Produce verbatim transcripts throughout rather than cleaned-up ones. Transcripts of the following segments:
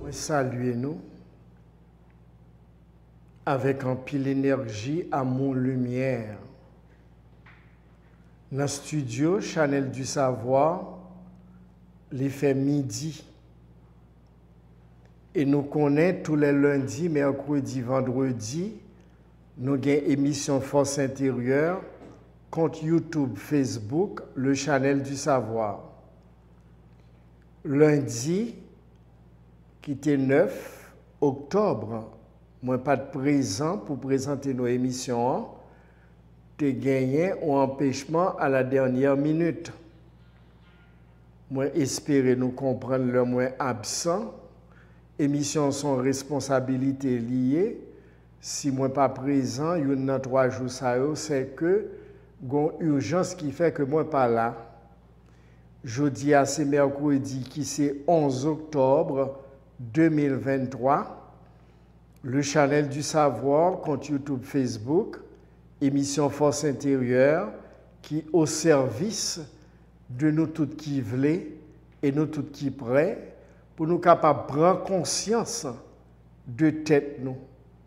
Saluez-nous avec un pile énergie, amour, lumière. Dans le studio, Chanel du Savoir, les fait midi. Et nous connaissons tous les lundis, mercredis, vendredis, nous avons une émission Force intérieure, compte YouTube, Facebook, le Chanel du Savoir. Lundi, qui était neuf octobre, moi pas de présent pour présenter nos émissions, tu gagné un empêchement à la dernière minute. Moi espérer nous comprendre le moins absent. Émissions sont responsabilités liées. Si moi pas présent, il y a trois jours ça c'est que une urgence qui fait que moi pas là. Jeudi à c'est mercredi qui c'est onze octobre deux mille vingt-trois. Le Chanel du Savoir, compte YouTube, Facebook, émission Force intérieure qui au service de nous toutes qui voulons et nous toutes qui prêts pour nous capables de prendre conscience de tête nous.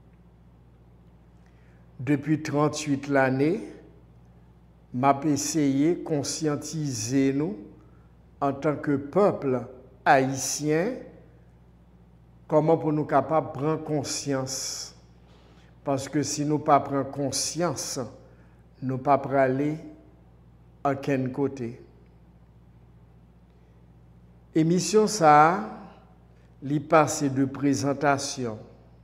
Depuis trente-huit l'année, m'a essayé de conscientiser nous en tant que peuple haïtien, comment pour nous capables de prendre conscience. Parce que si nous ne prenons pas conscience, nous ne pouvons pas aller à quel côté. Émission ça, li passe de présentation.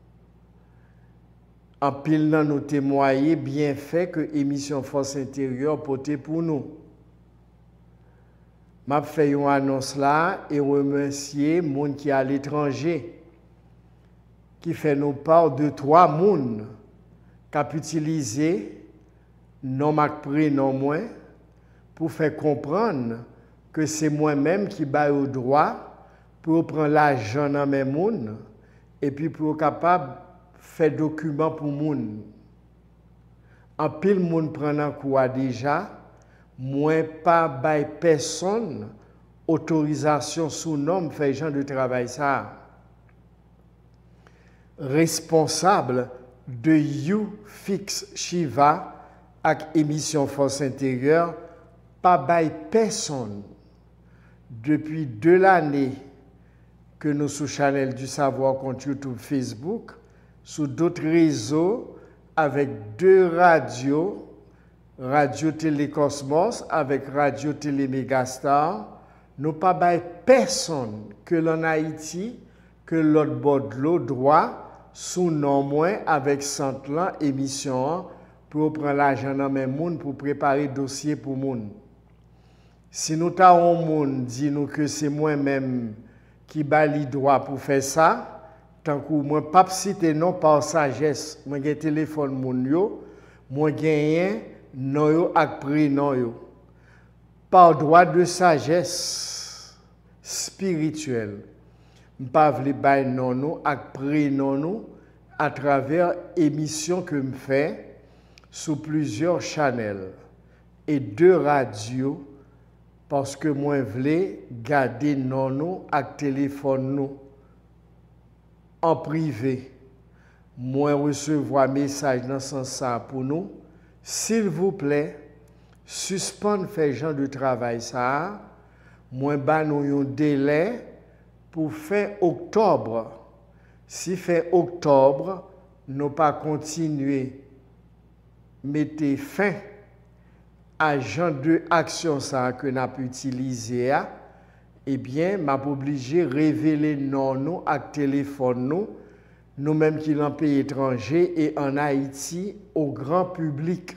En pile dans nos témoigner bien fait que émission Force intérieure portée pour nous. M'a fait une annonce là et remercier monde qui est à l'étranger qui fait nous part de trois monde qui a utilisé non marque prénom moins pour faire comprendre que c'est moi-même qui baille au droit pour prendre l'argent dans mes monde et puis pour capable faire document pour monde. En pile monde prend en quoi déjà moins pas bail personne autorisation sous nom fait genre de travail ça. Responsable de You Fix Shiva avec émission Force intérieure, pas bail personne. Depuis deux l'année que nous sous Chanel du Savoir compte YouTube, Facebook, sous d'autres réseaux avec deux radios, Radio Télécosmos avec Radio Télé Mégastar, nous pas bail personne que l'en Haïti, que l'autre bord de l'eau droit, sous non moins avec Santlan émission pour prendre l'argent dans mes moun pour préparer dossier pour moun. Si nous t'avons moun dit nous que c'est moi-même qui bali droit pour faire ça, tant que moi pas citer non par sagesse, moi j'ai téléphone moun yo, moi gagne non yo ak prénom yo. Par droit de sagesse spirituelle. M'pa vle bay non nou ak prénom nou à travers émissions que me fait sous plusieurs channels et deux radios parce que moi vle garder non nou ak téléphone nou en privé. Moi recevoir message dans ce sens ça pour nous. S'il vous plaît, suspendre fait genre de travail ça. Moi ba nou yon délai pour fin octobre. Si fin octobre, nous pas continuer mettre fin à genre de action ça que n'a pu utiliser, eh bien, m'a obligé révéler non nous à téléphone nous, nous-mêmes qui l'en pays étranger et en Haïti au grand public.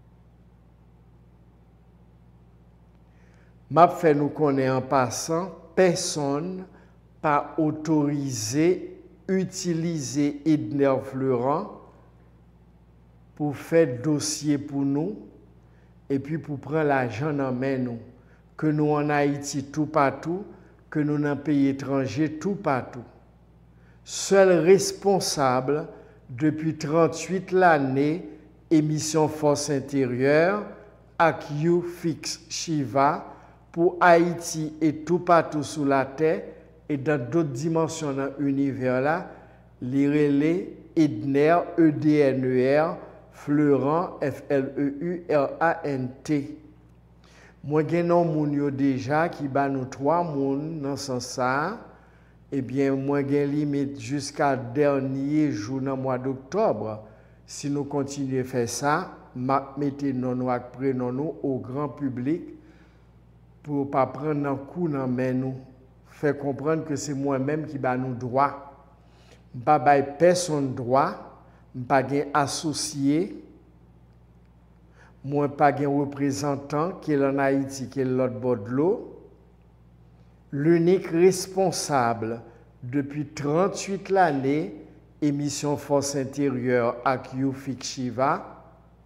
M'a fait nous connaître en passant personne pas autorisé utiliser Edner Florent pour faire dossier pour nous et puis pour prendre l'argent en main nous que nous en Haïti tout partout que nous dans pays étranger tout partout. Seul responsable depuis trente-huit l'année émission Force intérieure avec You Fix Shiva pour Haïti et tout partout sous la terre et dans d'autres dimensions dans l'univers là, les relais Edner, E D N E R, Fleurant, F L E U R A N T. Moi, j'ai un moun déjà qui bat nous trois moun dans ce sens. Eh bien, moi, j'ai limite jusqu'à dernier jour dans le mois d'octobre. Si nous continuons à faire ça, mettez non après nous au grand public pour ne pas prendre un coup dans main nous. Faire comprendre que c'est moi-même qui bat nous droit. Je ne pas personne droit, je ne pas associé. Moi, pas un représentant qui est en Haïti, qui est l'autre bord de l'eau. L'unique responsable depuis trente-huit l'année, émission Force intérieure avec Youfik Shiva.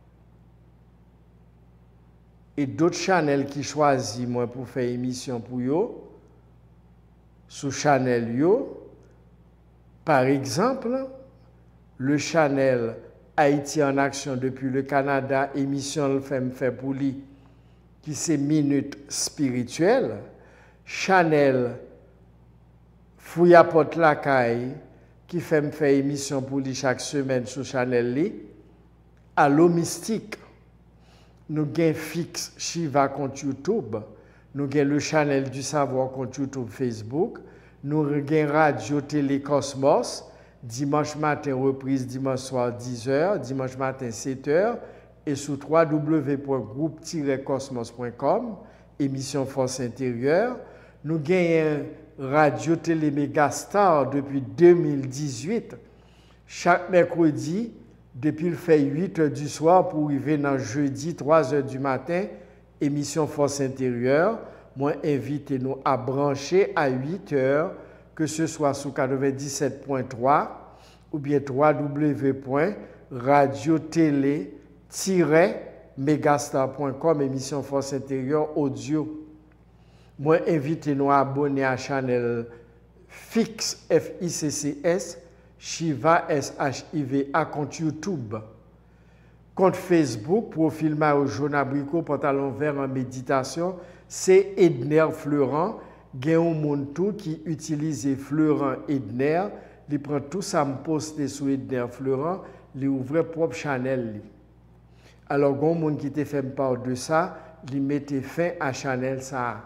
Et d'autres channels qui choisissent moi pour faire émission pour eux, sous channel yo. Par exemple, le channel Haïti en action depuis le Canada, émission le fait fait pour lui, qui c'est Minute Spirituelle, Chanel Fouillapot Lakay, qui fait me faire émission pour lui chaque semaine sur Chanel li, Allo Mystique, nous gain fixe Shiva compte YouTube, nous gain le channel du savoir compte YouTube Facebook, nous gain Radio Télé Cosmos, dimanche matin reprise dimanche soir dix heures, dimanche matin sept heures, et sur w w w point groupe tiret cosmos point com, émission Force intérieure. Nous gagnons Radio Télé Megastar depuis deux mille dix-huit, chaque mercredi, depuis le fait huit heures du soir pour arriver dans jeudi trois heures du matin, émission Force intérieure. Moi, invitez-nous à brancher à huit heures, que ce soit sur quatre-vingt-dix-sept point trois ou bien w w w point radio télé tiret megastar point com, émission Force intérieure audio. Moi, invitez-nous à abonner à la chaîne fixe F I C C S, Shiva S H I V A, compte YouTube. Compte Facebook, profil Mario Jaune Abricot, pantalon vert en méditation, c'est Edner Fleurant. Il y a un monde qui utilise Fleurant Edner, il prend tout ça, me poste sur Edner Fleurant, il ouvre propre channel. Alors, il y a un monde qui te fait part de ça, il mette fin à channel ça.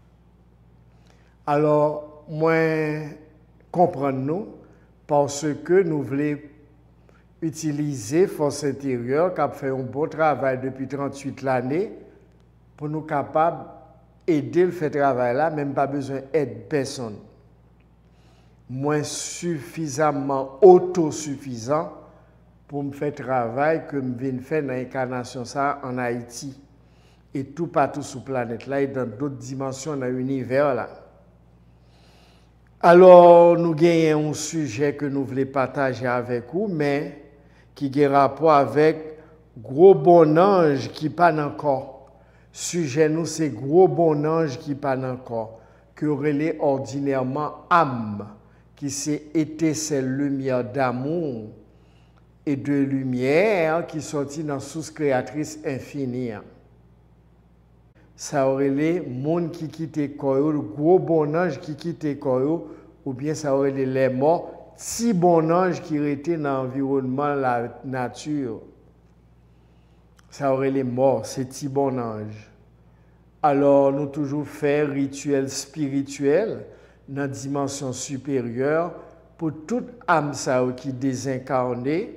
Alors, moi, comprenons-nous, parce que nous voulons utiliser Force intérieure, qui a fait un bon travail depuis trente-huit l'année, pour nous capables d'aider le fait travail là, même pas besoin d'aide personne. Moins suffisamment autosuffisant pour me faire travail que je viens de faire dans l'incarnation ça en Haïti et tout partout sur la planète là et dans d'autres dimensions dans l'univers là. Alors, nous avons un sujet que nous voulons partager avec vous, mais qui a rapport avec gros bon ange qui pas encore. Sujet nous, c'est gros bon ange qui pas encore, que relais ordinairement âme, qui c'est étincelle lumière d'amour et de lumière qui sortit dans source créatrice infinie. Ça aurait les monde qui quitte corps, le gros bon ange qui quitte corps, ou bien ça aurait les morts, si bon ange qui était dans l'environnement, la nature. Ça aurait les morts, c'est si bon ange. Alors, nous toujours faire rituel spirituel dans la dimension supérieure pour toute âme qui désincarnée,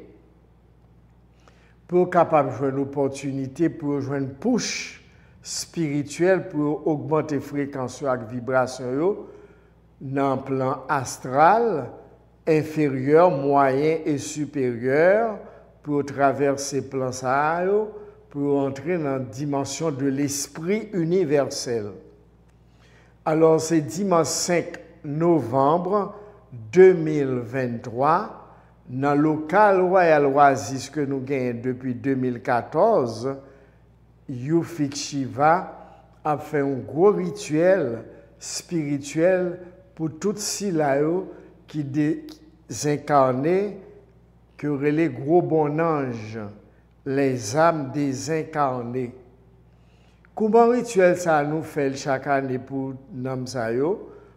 pour capable de jouer une opportunité pour jouer une push spirituelle pour augmenter la fréquence et la vibration dans le plan astral, inférieur, moyen et supérieur, pour traverser le plan ça, pour entrer dans la dimension de l'esprit universel. Alors, c'est dimanche cinq novembre deux mille vingt-trois, dans le local Royal Oasis que nous gagnons depuis deux mille quatorze, Youfik Shiva a fait un gros rituel spirituel pour toutes ces là qui désincarnés, que les gros bons anges, les âmes désincarnées. Comment rituel ça nous fait chaque année pour Namsayo?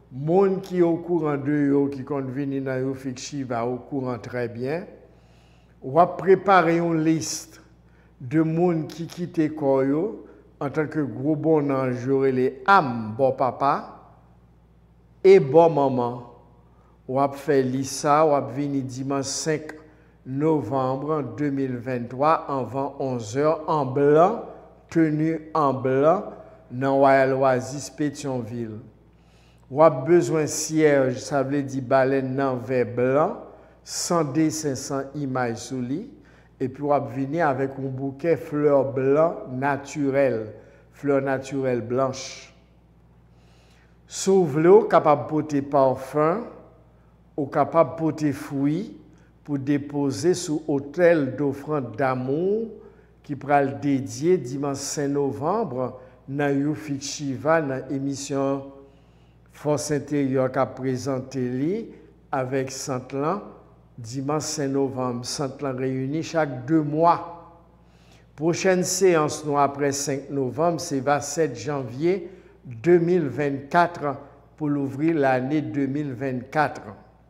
Monde qui est au courant de yo, qui compte venir dans yo Fix Shiva au courant très bien. On va préparer une liste de monde qui quitte Koyo en tant que gros bon ange, les âmes, bon papa et bon maman. On va faire ça, on va venir dimanche cinq novembre deux mille vingt-trois avant onze heures en blanc, tenue en blanc dans Royal Oasis Pétionville. On a besoin de cierge, ça veut dire baleine dans verre blanc, cent dessin, cent images sous lui. Et puis on va venir avec un bouquet fleurs blancs naturelles, fleurs naturelles blanches. Si vous voulez, capable de porter parfum, ou capable de porter fruits pour déposer sous hôtel d'offrande d'amour qui pourra le dédier dimanche cinq novembre dans You Fix Shiva dans l'émission Force intérieure qui a présenté avec Saint-Lan dimanche cinq novembre. Saint-Lan réuni chaque deux mois. Prochaine séance nous après cinq novembre, c'est vingt-sept janvier deux mille vingt-quatre pour l'ouvrir l'année deux mille vingt-quatre.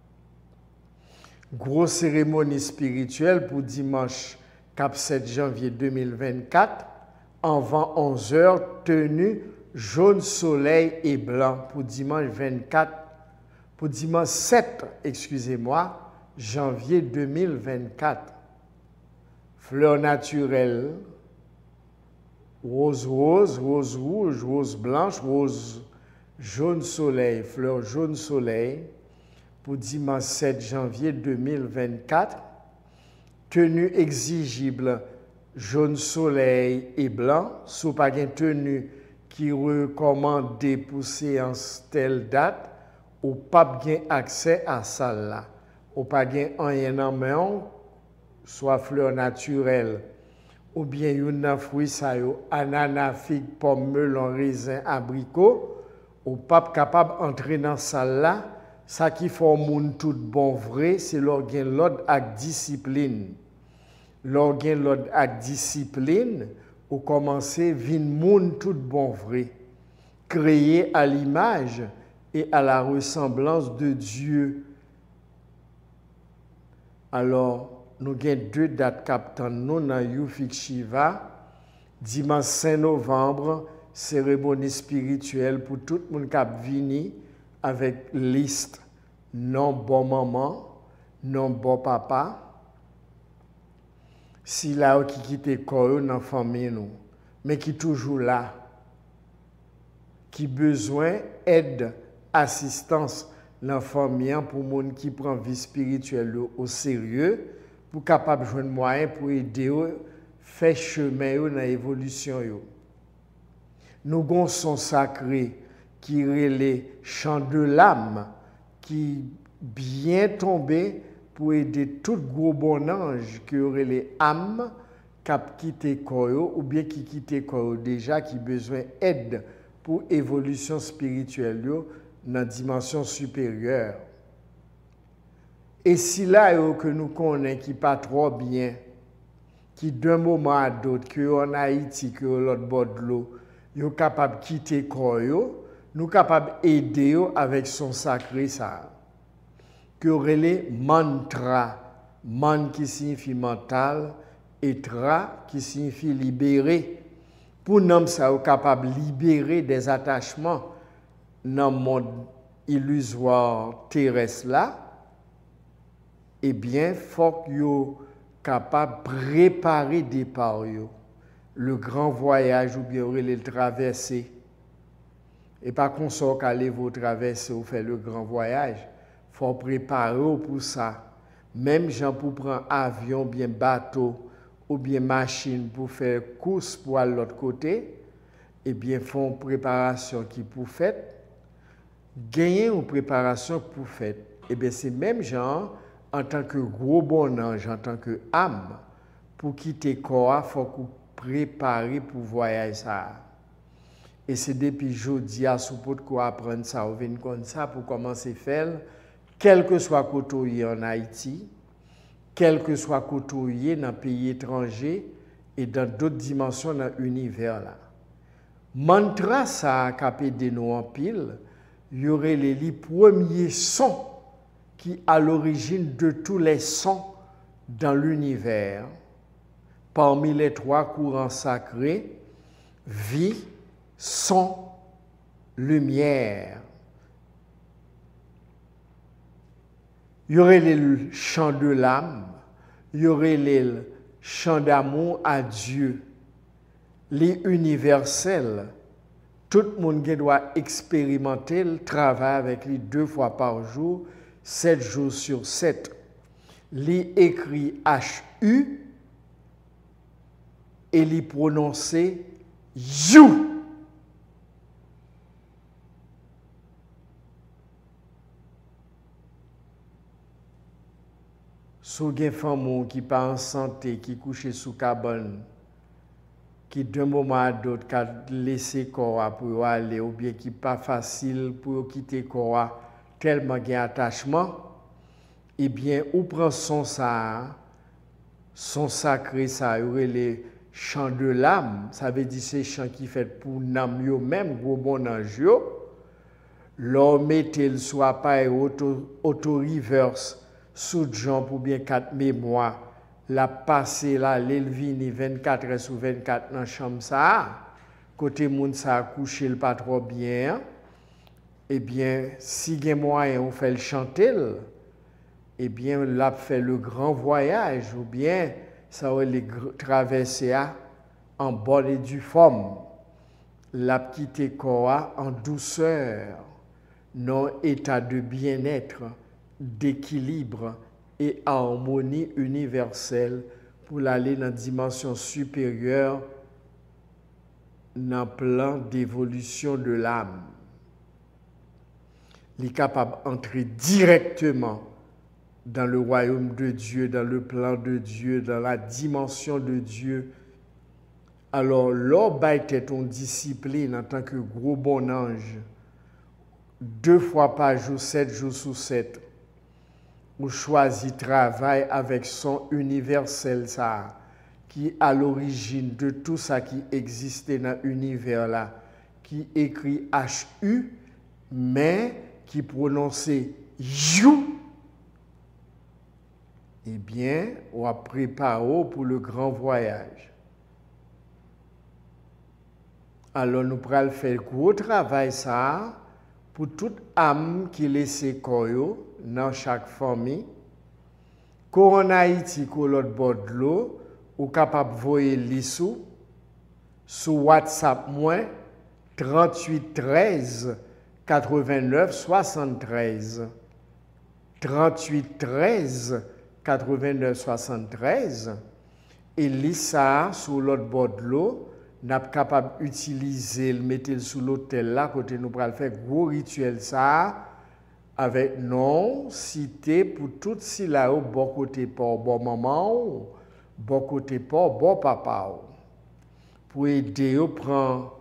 Grosse cérémonie spirituelle pour dimanche sept janvier deux mille vingt-quatre, avant onze heures, tenue jaune soleil et blanc pour dimanche vingt-quatre, pour dimanche sept, excusez-moi, janvier deux mille vingt-quatre. Fleurs naturelles, rose rose, rose rouge, rose blanche, rose jaune soleil, fleurs jaune soleil, pour dimanche sept janvier deux mille vingt-quatre. Tenue exigible jaune soleil et blanc, sous pas une tenue qui recommande pour séance telle date, ou pas bien accès à salle là. Ou pas bien rien en main, soit fleurs naturelles, ou bien une fruit ça yo, ananas, figue, pomme, melon, raisin, abricot, ou pas capable d'entrer dans salle là. Ça qui fait moun tout bon vrai, c'est l'organe l'ordre avec discipline. L'organe l'ordre avec discipline, ou commencer vin moun tout bon vrai, créé à l'image et à la ressemblance de Dieu. Alors, nous avons deux dates captant nous dans You Fix Shiva, dimanche cinq novembre, cérémonie spirituelle pour tout le monde qui a venu avec liste non bon maman, non bon papa. Si là qui quitte corps dans la famille nous, mais qui toujours là, qui besoin aide, assistance dans la famille pour monde qui prend vie spirituelle au sérieux, pour capable joindre moyen pour aider faire chemin dans l'évolution. Nous avons son sacré qui relève chant de l'âme, qui bien tombé pour aider tout gros bon ange qui aurait les âmes qui a quitté corps ou bien qui quitté corps déjà, qui besoin d'aide pour évolution spirituelle dans la dimension supérieure. Et si là que nous connaissons qui pas trop bien, qui d'un moment à d'autre, que en Haïti, que l'autre bord de l'eau, sont capables de quitter corps, nous sommes capables d'aider avec son sacré ça. Que relais mantra, man qui signifie mental, et tra qui signifie libérer. Pour nous, ça sommes capables de libérer des attachements dans le monde illusoire terrestre là. Eh bien, il faut que nous soyons capables de préparer des départ, le grand voyage ou bien le traverser. Et pas qu'on soit qu'aller vous traverser ou faire le grand voyage. Il faut préparer pour ça. Même gens pour prendre avion, bien bateau ou bien machine pour faire course pour aller de l'autre côté, eh bien, font préparation qui pour faire. Gagner une préparation pour faire. Eh bien, c'est même gens en tant que gros bon ange, en tant que âme, pour quitter le corps, il faut qu'on prépare pour voyager ça. Et c'est depuis jeudi à Soupot qu'on apprend ça, on vient comme ça pour commencer à faire, quel que soit côté en Haïti, quel que soit côté dans un pays étranger et dans d'autres dimensions dans l'univers là. Mantra ça a capé de nous en pile, il y aurait les, les premiers sons qui à l'origine de tous les sons dans l'univers. Parmi les trois courants sacrés, vie, son, lumière. Il y aurait les chants de l'âme, il y aurait les chants d'amour à Dieu, les universels. Tout le monde doit expérimenter le travail avec lui deux fois par jour, sept jours sur sept. Les écrit H U et les prononcer You. Si vous avez une femme qui n'est pas en santé, qui est couchée sous cabane, qui d'un moment à l'autre a laissé le corps pour aller, ou bien qui n'est pas facile pour quitter le corps tellement il y a un attachement, eh bien, ou prend son ça, son sacré, ça, les chants de l'âme, ça veut dire ces chants qui fait pour l'âme même, gros bon ange, l'homme mettez soit pas auto, auto reverse sous Jean pour bien quatre mémoires, la passé là, l'élvini vingt-quatre heures sur vingt-quatre dans la chambre ça, côté moun ça couché le pas trop bien, eh bien, si il y a moyen, on fait le chanter, eh bien, là, fait le grand voyage, ou bien, ça va les traverser en bord du forme, la petite corps en douceur, non état de bien-être, d'équilibre et harmonie universelle pour aller dans la dimension supérieure, dans le plan d'évolution de l'âme. Il est capable d'entrer directement dans le royaume de Dieu, dans le plan de Dieu, dans la dimension de Dieu. Alors, l'homme était ton discipline en tant que gros bon ange, deux fois par jour, sept jours sur sept, ou choisit travail avec son universel, ça, qui est à l'origine de tout ça qui existait dans l'univers là, qui écrit H U, mais qui prononçait You. Eh bien, on a préparé pour le grand voyage. Alors, nous pourrons faire le gros travail ça pour toute âme qui laisse corps dans chaque famille. Quand en Haïti, qu'on l'autre bord de l'eau, ou capable de voyer l'issue sur WhatsApp moins trente-huit treize quatre-vingt-neuf soixante-treize. trente-huit treize quatre-vingt-neuf soixante-treize. Et l'issa sur l'autre bord de l'eau, n'a pas capable d'utiliser, le mettre sous l'hôtel là, côté nous pourrons faire gros rituel ça, avec nom, cité pour tout si là au bon côté pour bon maman, bon côté pour bon papa. Pour aider au prendre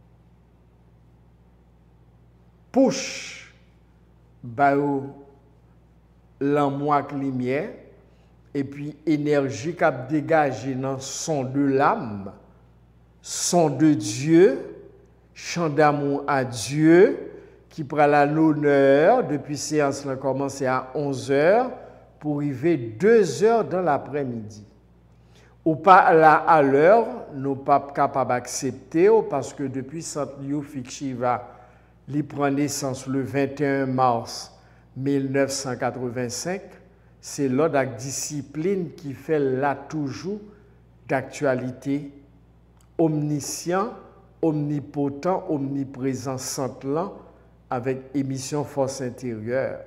push, bah l'amour lumière, et puis énergie qui a dégagé dans le son de l'âme, son de Dieu, chant d'amour à Dieu, qui prend l'honneur, depuis séance a commencé à onze heures, pour arriver deux heures dans l'après-midi. Ou pas là à l'heure, nous ne sommes pas capables d'accepter, parce que depuis Saint Youfik Shiva, il prend naissance le vingt et un mars mille neuf cent quatre-vingt-cinq, c'est l'ordre de discipline qui fait là toujours d'actualité, omniscient, omnipotent, omniprésent, centlant, avec émission Force intérieure.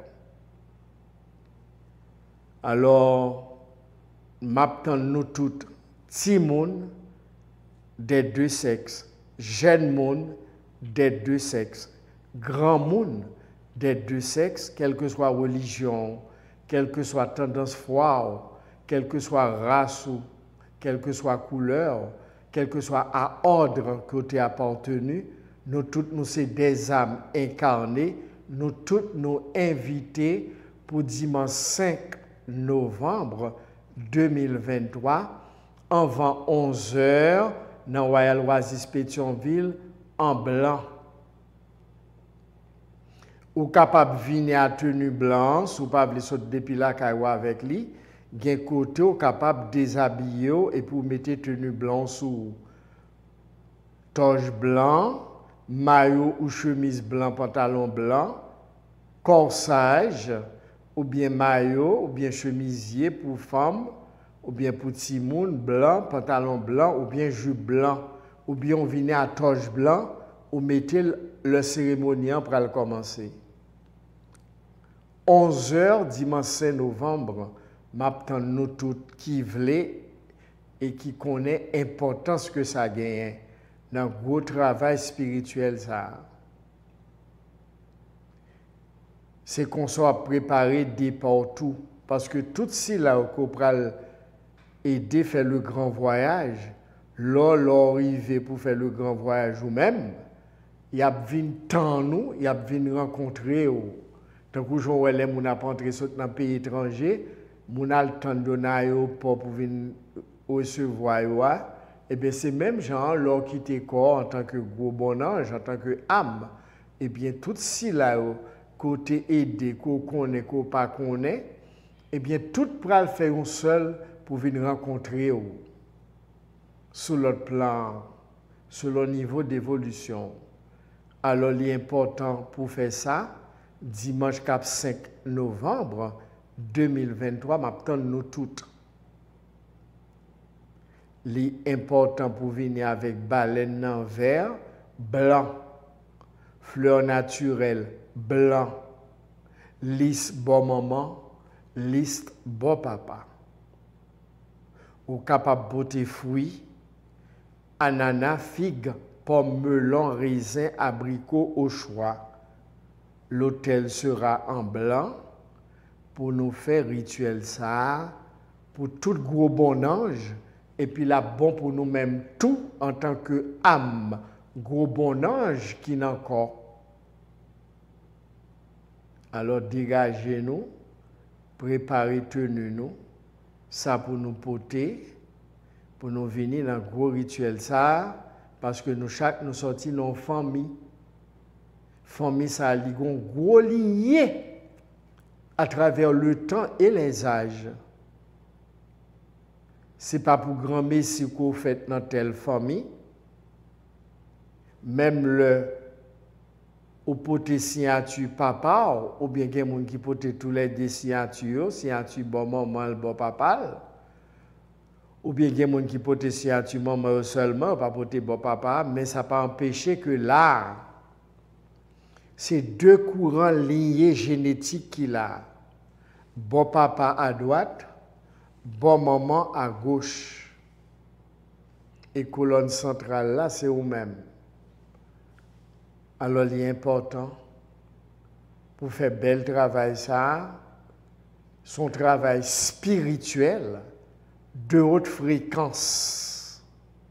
Alors, m'attend nous toutes, petits monde des deux sexes, jeunes monde des deux sexes, grand monde des deux sexes, quelle que soit religion, quelle que soit tendance froide, quelle que soit race, quelle que soit couleur, quel que soit à ordre que tu as appartenu, nous toutes nous sommes des âmes incarnées, nous toutes nous invités pour dimanche cinq novembre deux mille vingt-trois, avant onze heures, dans Royal Oasis Pétionville, en blanc. ou capable venir à tenue blanche, ou pas venir sauter depuis la caille avec lui, gen côté ou capable déshabiller et pour mettre tenue blanche sous toge blanc, maillot ou chemise blanc, pantalon blanc, corsage ou bien maillot ou bien chemisier pour femme ou bien pour petit monde blanc, pantalon blanc ou bien jupe blanc ou bien on vient à toge blanc ou mettez le cérémonie pour le commencer. onze heures dimanche cinq novembre, m'attend nous toutes qui voulait et qui connaît l'importance que ça gagne dans le gros travail spirituel ça. C'est qu'on soit préparé dès partout parce que tout si là qu'on pral aider faire le grand voyage, là l'arrivé pour faire le grand voyage ou même, il y a vinn temps nous, il y a vinn rencontrer tant que jour les moun a rentré dans un pays étranger, moun a le temps de donner pour pour venir recevoir et bien c'est même gens leur quitter corps en tant que gros bon ange, en tant que âme et bien tout si là côté aider qu'on connaît qu'on pas connaît et bien tout pral faire un seul pour venir rencontrer sur l'autre plan sur le niveau d'évolution. Alors il est important pour faire ça dimanche cinq novembre deux mille vingt-trois m'attend nous toutes. L'important pour venir avec baleine en vert blanc, fleurs naturelles blanc, liste bon maman, liste bon papa. Ou capable porter fruits, ananas, figue, pomme, melon, raisin, abricot au choix. L'autel sera en blanc pour nous faire rituel ça, pour tout gros bon ange, et puis là bon pour nous-mêmes tout en tant que âme, gros bon ange qui n'a encore. Alors dégagez-nous, préparez tenue nous, ça pour nous porter, pour nous venir dans le gros rituel ça, parce que nous chaque nous sortis dans famille. Famille ça a un gros lien à travers le temps et les âges. Ce n'est pas pour grand messie qu'on fait dans telle famille. Même le ou pote signature papa ou bien gen moun qui pote tous les deux signatures, signature bon maman, bon papa. Ou bien gen moun qui pote signature maman seulement, pas pote bon papa, mais ça pas empêcher que là c'est deux courants liés génétiques qu'il a. Bon papa à droite, bon maman à gauche. Et colonne centrale là, c'est vous-même. Alors, il est important pour faire bel travail ça, son travail spirituel de haute fréquence.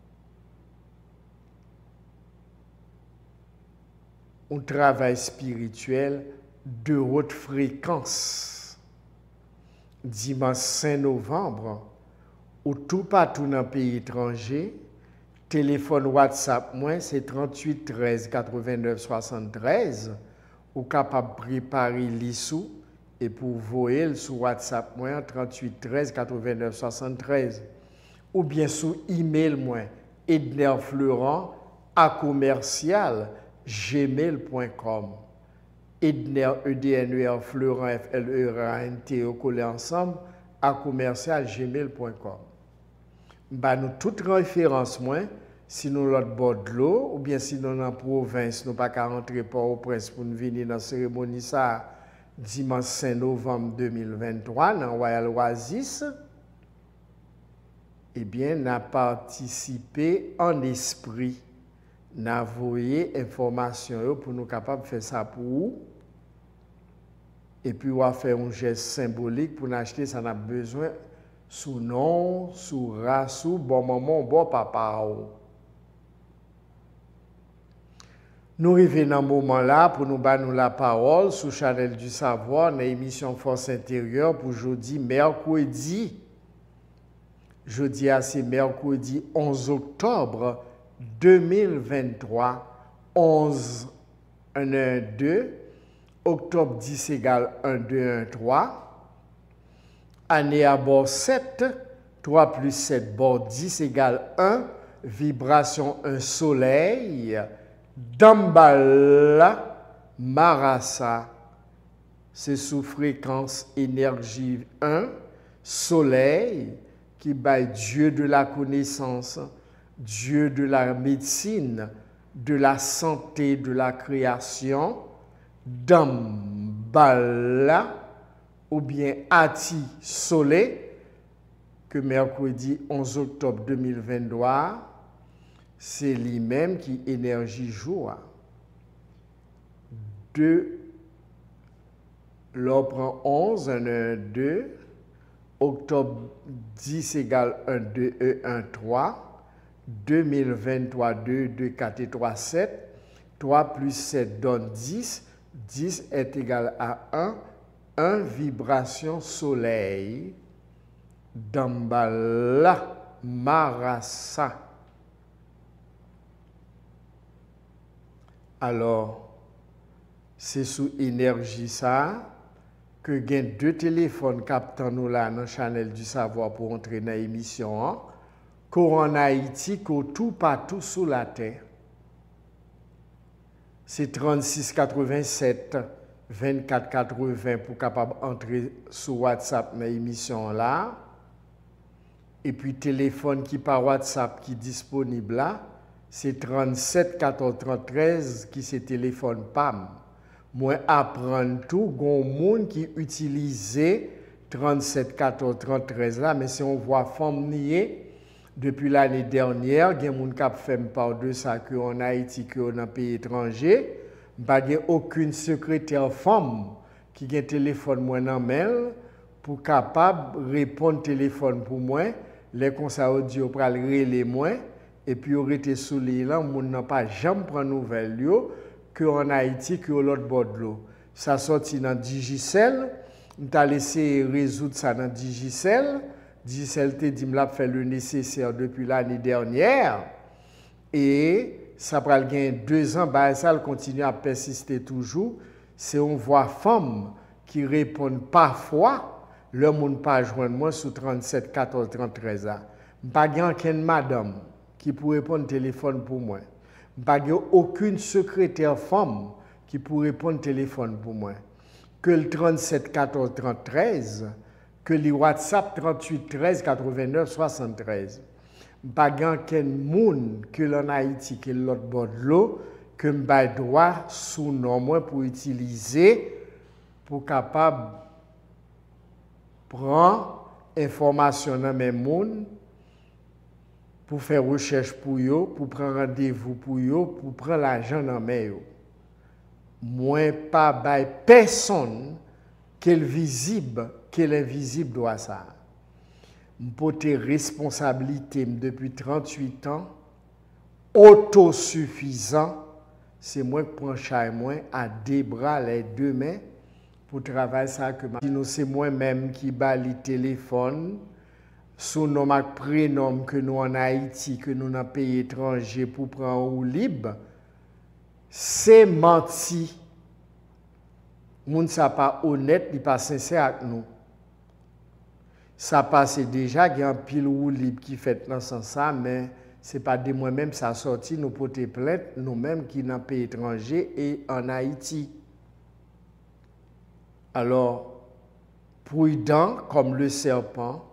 Un travail spirituel de haute fréquence. Dimanche cinq novembre, ou tout partout dans le pays étranger, téléphone WhatsApp, moi, c'est trente-huit treize quatre-vingt-neuf soixante-treize. Ou capable de préparer l'issue et pour voyer sur WhatsApp, moi, trente-huit treize quatre-vingt-neuf soixante-treize. Ou bien sur email, moi, ednerfleurant à commercial gmail point com. Edner, E D N E R, Fleurant, F L E R A N T, collé ensemble, à commercial gmail point com. Bah, nous, toutes références, moi, si nous l'autre bord de l'eau, ou bien si nous dans la province, nous pas qu'à rentrer Port-au-Prince pour nous venir dans la cérémonie ça, dimanche cinq novembre deux mille vingt-trois, dans Royal Oasis, eh bien, nous avons participé en esprit. Nous avons envoyé information pour nous capables de faire ça pour vous. Et puis, on va faire un geste symbolique pour nous acheter, ça n'a besoin sous nom, sous race, sous bon maman, bon papa. Nous arrivons dans ce moment-là pour nous donner la parole sous Chanel du Savoir dans l'émission Force intérieure pour jeudi, mercredi. Jeudi, c'est mercredi onze octobre deux mille vingt-trois, onze un un deux, octobre dix égale un, deux, un, trois. Année à bord sept, trois plus sept, bord dix égale un. Vibration un soleil. Dambala, Marasa, c'est sous fréquence énergie un. Soleil, qui baille Dieu de la connaissance, Dieu de la médecine, de la santé, de la création. Dambala, ou bien Ati Soleil, que mercredi onze octobre deux mille vingt-deux, c'est lui-même qui énergie jour. deux, l'on prend onze, un, un, deux. Octobre dix égale un, deux, un, trois. deux mille vingt-trois, deux, deux, quatre et trois, sept. trois plus sept donne dix. dix est égal à un. un vibration soleil. Dambala Marasa. Alors, c'est sous énergie ça que gain deux téléphones captant nous là dans le channel du savoir pour entrer dans l'émission. Hein? Qu'en Haïti, qu'au tout partout sous la terre. C'est trente-six quatre-vingt-sept, vingt-quatre quatre-vingts pour capable entrer sur WhatsApp dans l'émission là. Et puis téléphone qui par WhatsApp qui est disponible là, c'est trente-sept quatorze trente-treize qui c'est téléphone P A M. Moi apprendre tout, gon monde qui utilisait trente-sept quatorze trente-treize là, mais si on voit femme nier depuis l'année dernière, il y a des gens qui fait part de ça que en Haïti que dans pays étranger, pas aucune secrétaire femme qui a un téléphone moi dans mail pour capable répondre téléphone pour moi, les conseils audio pour aller moi et puis on était sous l'île là, on n'a pas jamais prendre nouvelle yo que en Haïti que l'autre bord de l'eau. Ça sorti dans Digicel, on t'a laissé résoudre ça dans Digicel. Digicel te dit m'a fait le nécessaire depuis l'année dernière et ça pral gain deux ans, bah ça continue à persister toujours. C'est on voit femmes qui répondent parfois, le monde pas joindre moi sous trente-sept quatorze trente-treize ans. Pas gain aucune madame qui pourrait répondre téléphone pour moi. Pas aucune secrétaire femme qui pourrait répondre téléphone pour moi. Que le trente-sept quatorze trente-treize, que le WhatsApp trente-huit treize quatre-vingt-neuf soixante-treize. Pas aucun monde que l'en Haïti, que l'autre bord de l'eau, que m'ba droit sous nom moi pour utiliser pour capable prendre information dans mes monde pour faire recherche pour yo, pour prendre rendez-vous pour yo, pour prendre l'argent dans mes yo. Moi pas bay personne quel visible, quel invisible doit ça. M'pote responsabilité depuis trente-huit ans, autosuffisant, c'est moi qui prends chaque moi à deux bras, les deux mains pour travailler ça que c'est moi-même qui bat les téléphones sous nom et prénom que nous en Haïti, que nous dans un pays étranger pour prendre ou libre, c'est menti. Moun ça pas honnête, il pas sincère avec nous. Ça passe déjà, il y a un pile ou libre qui fait dans ce sens, mais ce n'est pas de moi-même, ça sorti, nous porter plainte, nous-mêmes qui dans un pays étranger et en Haïti. Alors, prudent comme le serpent,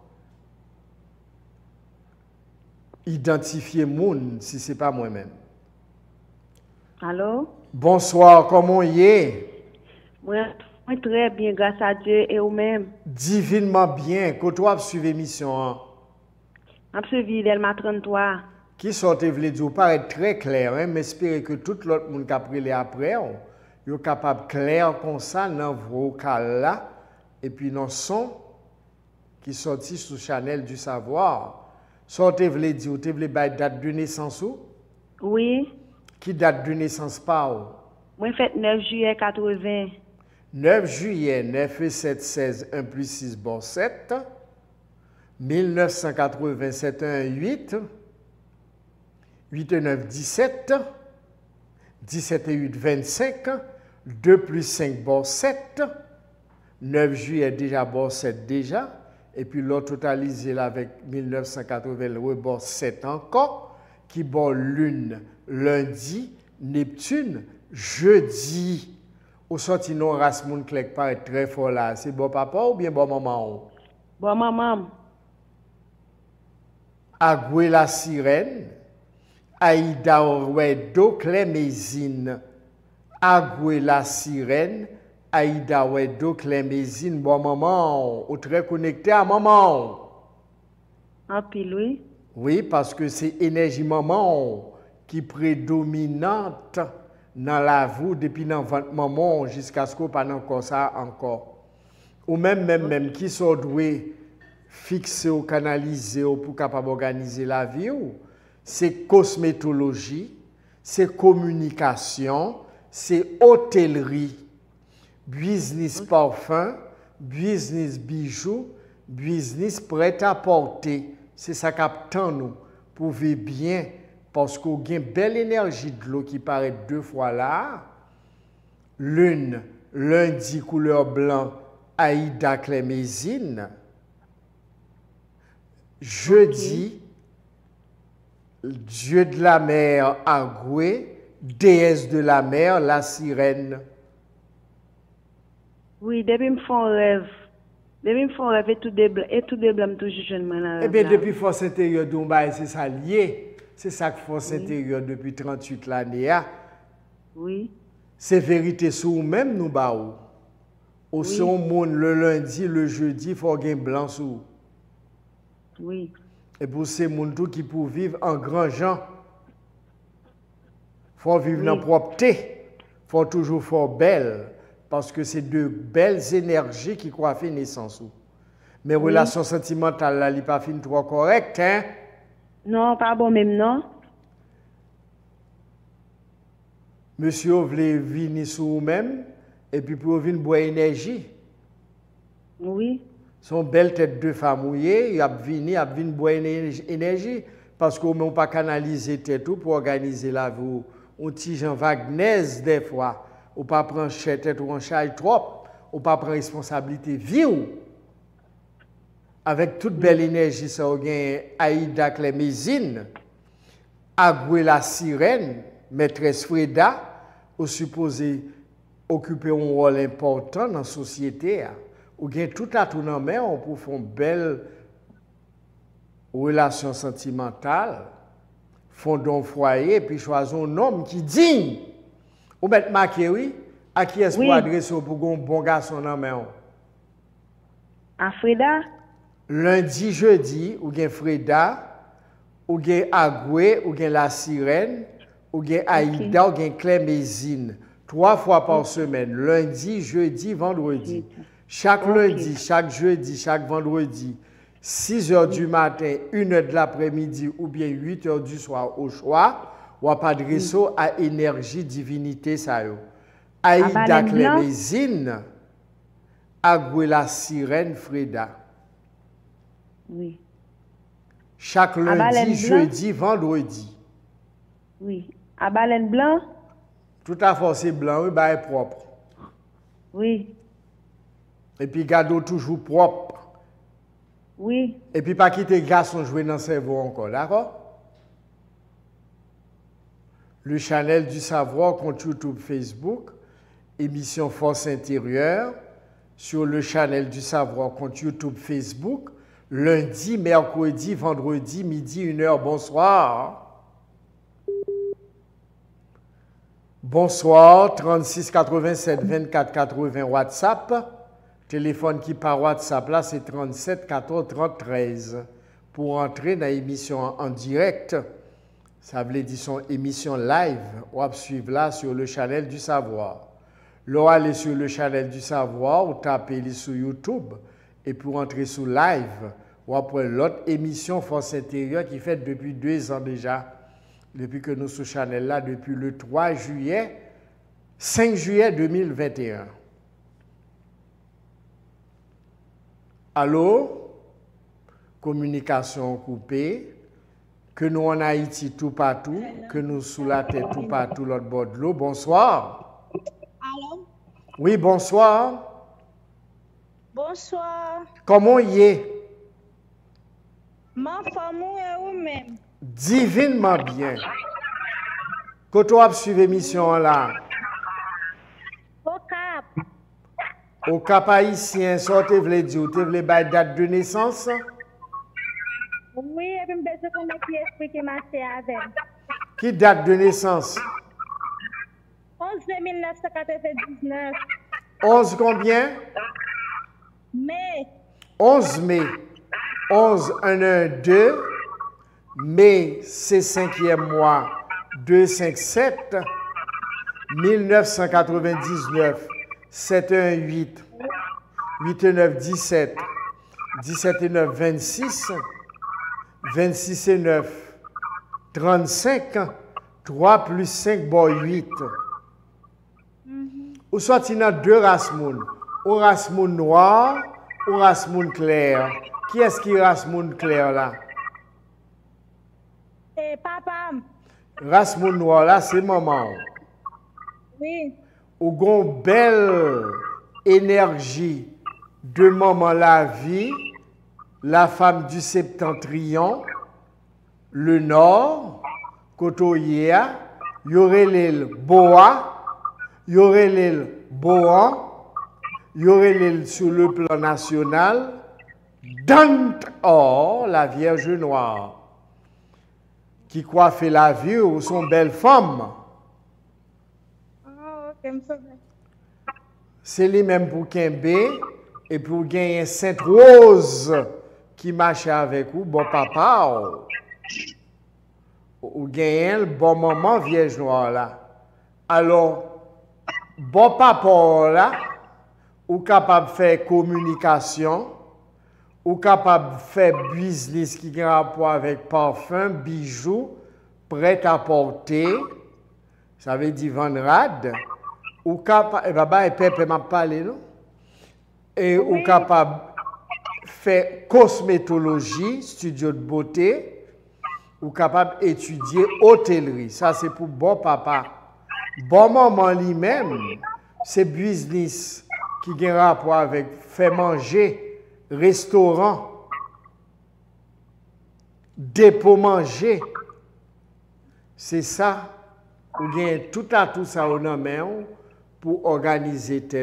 identifier moun si ce n'est pas moi-même. Allô? Bonsoir, comment y est? Moi, très bien, grâce à Dieu et vous-même. Divinement bien. Quand tu as suivi l'émission? Je suis suivi Delma trente-trois. Qui sortait, vous dire, paraît très clair, hein, mais j'espère que tout l'autre monde qui a pris les après, est capable clair comme ça dans vos cas là, et puis dans son qui sorti sous Chanel du savoir. Sortez, vous dire, vous voulez date de naissance ou? Oui. Qui date de naissance pas ou? Moi, fait neuf juillet quatre-vingts. neuf juillet, neuf et sept, seize, un plus six, bon sept. mille neuf cent quatre-vingt-sept, un, huit. huit et neuf, dix-sept. dix-sept et huit, vingt-cinq. deux plus cinq, bon sept. neuf juillet déjà, bon sept déjà. Et puis l'autre totalisé là avec mille neuf cent quatre-vingts, le bon sept encore. Qui bon lune, lundi, Neptune, jeudi. Au sorti non race moun klek paraît très fort là. C'est bon papa ou bien bon maman? Bon maman. Agwe la sirène. Aïda Wedo Clémésine. Agwe la sirène. Aïda Wedo Clémésine. Bon maman. Ou très connecté à maman. En pile, oui. Oui, parce que c'est énergie maman qui prédominante dans la vie depuis dans votre maman jusqu'à ce qu'on pas encore ça encore. Ou même même même qui sont doués fixer ou canaliser ou pour capable organiser la vie, c'est cosmétologie, c'est communication, c'est hôtellerie, business parfum, business bijoux, business prêt à porter. C'est ça qu'attend nous pour vivre bien parce qu'on a une belle énergie de l'eau qui paraît deux fois là. Lune, lundi couleur blanc, Aïda Clémésine. Jeudi, okay. Dieu de la mer, Agoué, déesse de la mer, la sirène. Oui, depuis me font rêve. Depuis me font rêve et tout des blancs, et tout des blancs toujours jeune là. Eh bien, depuis force intérieure d'Umbaï, c'est ça lié. C'est ça que force oui. intérieure depuis trente-huit l'année. Oui. C'est vérité sur nous-mêmes, nous, baou. Au oui. son monde, le lundi, le jeudi, il faut gagner blanc sous. Oui. Et pour ces gens qui peuvent vivre en grand gens, il faut vivre oui. dans la propreté. Il faut toujours faire belle. Parce que c'est de belles énergies qui coiffent naissance. Mais oui. relations sentimentales, là, il n'est pas fin trop correct, hein? Non, pas bon même, non. Monsieur, vous voulez venir sur vous-même et puis pour venir boire énergie. Oui. Son belle tête de femme mouillée, il a venu, il a venu boire énergie parce qu'on ne peut pas canaliser tête pour organiser la vie. On tige en Wagner des fois. Ou pas prendre tête ou en charge trop. Ou pas prendre responsabilité vie. Avec toute belle énergie, ça a Aïda Clémésine, Agoué la sirène, maîtresse Freda, ou supposé occuper un rôle important dans la société. Ou bien tout à tout dans main pour faire une belle relation sentimentale, fonder un foyer, puis choisir un homme qui digne. Ou mettre marqué, oui, à qui est-ce qu'on adresse pour un bon garçon dans main? À Freda? Lundi, jeudi, ou bien Freda, ou bien Agoué, ou bien la sirène, ou bien Aïda, okay. ou bien Clémésine. Trois fois par okay. semaine, lundi, jeudi, vendredi. Okay. Chaque okay. lundi, chaque jeudi, chaque vendredi, six heures du matin, une heure de l'après-midi ou bien huit heures du soir au choix, ou à adresser oui. à énergie divinité ça yo. Aïda Clémésine, Agoué la sirène Freda. Oui. Chaque lundi, jeudi, vendredi. Oui. À baleine blanc? Tout à fait, c'est blanc, oui, bah, est propre. Oui. Et puis, garde toujours propre. Oui. Et puis, pas quitter garçon jouer dans le cerveau encore, d'accord? Le Channel du Savoir compte YouTube, Facebook, émission Force Intérieure, sur le Channel du Savoir compte YouTube, Facebook, lundi, mercredi, vendredi, midi, une heure, bonsoir. Bonsoir, trente-six quatre-vingt-sept vingt-quatre quatre-vingts WhatsApp. Téléphone qui par WhatsApp là, c'est trente-sept quatorze trente treize. Pour entrer dans l'émission en direct, ça veut dire son émission live, ou à suivre là sur le Channel du Savoir. Là, allez sur le Channel du Savoir, ou tapez sur YouTube, et pour entrer sur live, ou après l'autre émission Force Intérieure qui fait depuis deux ans déjà. Depuis que nous sommes sur Channel là, depuis le trois juillet, cinq juillet deux mille vingt et un. Allô? Communication coupée. Que nous en Haïti tout partout, que nous sous la tête tout partout, l'autre bord de l'eau. Bonsoir. Allô? Oui, bonsoir. Bonsoir. Comment y est? Ma famille est vous-même. Divinement bien. Quand tu as suivi l'émission là, Au cap. au Cap haïtien, ça tu voulais dire, tu voulais dire date de naissance? Oui, et puis je vais connaître qui expliquer ma sœur avec. Qui date de naissance? onze mai mille neuf cent quatre-vingt-dix-neuf. onze combien? Mai. onze mai. onze, un, un, deux. Mai, c'est cinquième mois. deux, cinq, sept. mille neuf cent quatre-vingt-dix-neuf. sept, un, huit. huit, neuf, dix-sept. dix-sept et neuf, vingt-six. vingt-six et neuf, trente-cinq. trois plus cinq, bon, huit. Ou soit il y a deux races moun. Ou race moun noir, ou race moun clair. Qui est-ce qui est race moun clair là? Et papa. Race moun noir là, c'est maman. Oui. Ou gon belle énergie de maman la vie, la femme du septentrion, le nord, Kotoyea, y aurait l'île Boa, y aurait l'île Boan, y aurait l'île sur le plan national, Dante Or, la Vierge Noire, qui coiffe la vie ou son belle femme. Ah, ok, me sauve. C'est lui même pour Kembe et pour gagner Sainte Rose qui marche avec vous, bon papa. Ou gagner le bon maman Vierge Noire là. Alors, bon papa là, ou capable de faire communication, ou capable de faire business qui a rapport avec parfum, bijoux, prêt à porter, ça veut dire vendrade, ou capable, et papa et papa m'a parlé, non? Et ou capable de faire cosmétologie, studio de beauté, ou capable d'étudier hôtellerie. Ça, c'est pour bon papa. Bon maman lui-même, c'est business qui a rapport avec faire manger, restaurant, dépôt manger. C'est ça, ou bien tout à tout ça au nom pour organiser tête.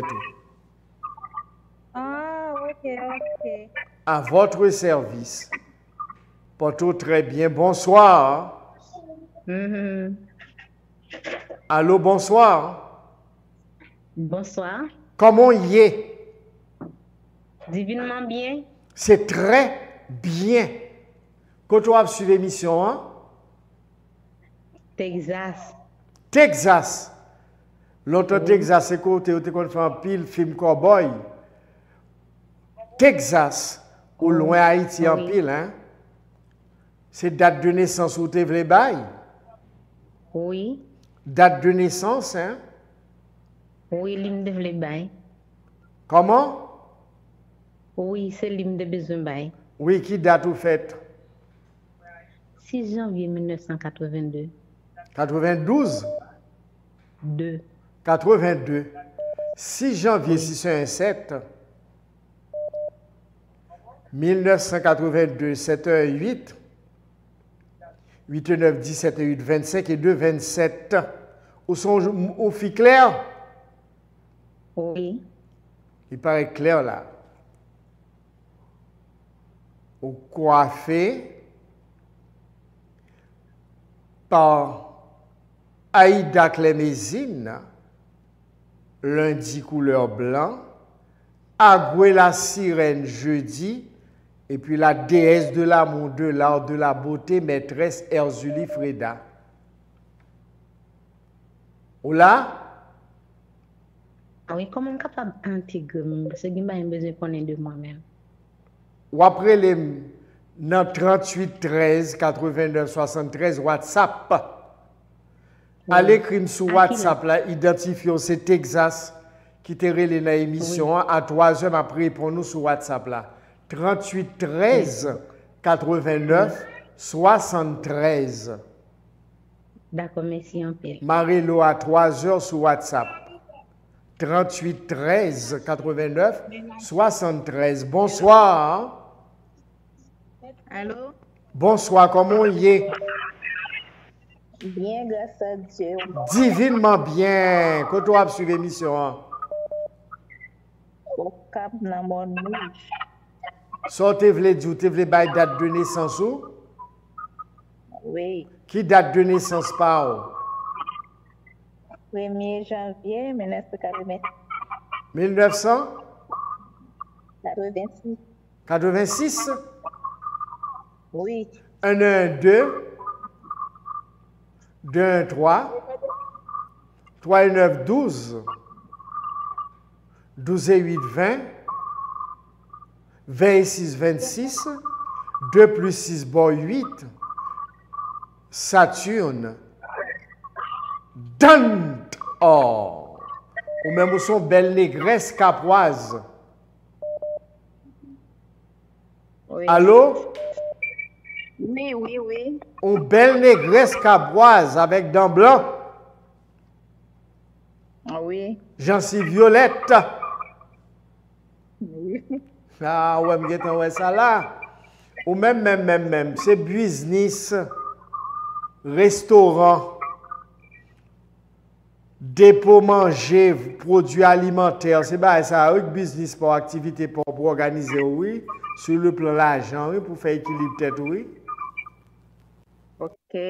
Ah, ok, ok. À votre service. Porto très bien. Bonsoir. Mm-hmm. Allô, bonsoir. Bonsoir. Comment y est? Divinement bien. C'est très bien. Quand tu as suivi l'émission, hein? Texas. Texas. L'autre oui. Texas, c'est côté où tu fait un pile film cowboy. Texas, ou loin Haïti oui. En pile, hein? C'est date de naissance où tu veux bail? Oui. Date de naissance, hein? Oui, l'hymne de bail. Comment? Oui, c'est l'hymne de besoin bail. Oui, qui date vous faites? six janvier mille neuf cent quatre-vingt-deux. quatre-vingt-douze? deux. quatre-vingt-deux. six janvier six cent sept. mille neuf cent quatre-vingt-deux, sept heures huit. huit, neuf, dix-sept, huit, vingt-cinq et deux, vingt-sept. Où sont aux filles claires? Oui. Il paraît clair là. Au coiffé par Aïda Clémésine, lundi couleur blanc, Agoué la sirène jeudi, et puis la déesse de l'amour, de l'art, de la beauté, maîtresse Erzulie Freda. Ou là? Ah oui, comment on est capable d'intégrer? Parce que je n'ai pas besoin de connaître de moi-même. Ou après les trente-huit treize quatre-vingt-neuf soixante-treize WhatsApp. Oui. Allez écrire sur WhatsApp là, identifions c'est Texas qui te relève dans l'émission oui. À trois heures après pour nous sur WhatsApp là. trente-huit treize quatre-vingt-neuf soixante-treize. D'accord, merci un peu. Marilo à trois heures sur WhatsApp. trente-huit treize quatre-vingt-neuf soixante-treize. Bonsoir. Allô? Bonsoir, comment y est? Bien, grâce à Dieu. Divinement bien. Quand on a suivi l'émission? Au cap dans mon rouge. Sortez, vous voulez dire, vous voulez bailler date de naissance ou? Oui. Qui date de naissance par? premier janvier mille neuf cent quatre-vingt-six. mille neuf cent quatre-vingt-six. quatre-vingt-six? Oui. un un deux. deux un trois. trois et neuf douze. douze et huit vingt. vingt et six vingt-six. deux plus six bon huit. Saturne. Dante. Oh. Ou même où sont belle négresse capoise. Oui. Allô? Oui, oui, oui. Une belle négresse capoise avec dents blancs. Oui. J'en violette. Oui. Ah ouais, m'gète ouais ça là. Ou même, même, même, même, c'est business, restaurant, dépôt manger, produits alimentaires. C'est pas ça, oui, business pour activité, pour, pour organiser, oui. Sur le plan de l'argent, oui, pour faire équilibre tête, oui. Ok.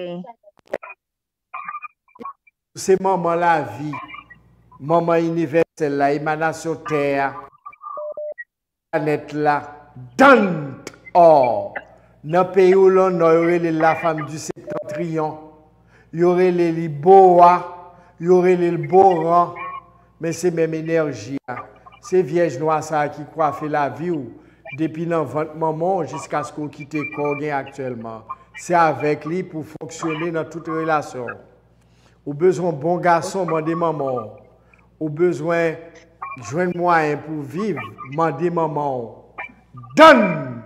C'est maman la vie, maman universelle, la émanation terre, planète là, Dante. Or, dans le pays où l'on a, il y aurait la femme du septentrion, il y aurait les boa, il y aurait les boran, mais c'est même énergie. C'est vierge noire ça qui coiffe la vie ou, depuis l'envant maman jusqu'à ce qu'on quitte le corps actuellement. C'est avec lui pour fonctionner dans toute relation. Ou besoin de bon garçon, mandez maman. Ou besoin de joindre moyen pour vivre, mandez maman. Donne!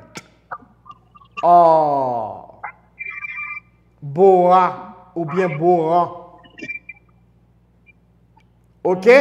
Oh! Boa ou bien Boran. OK?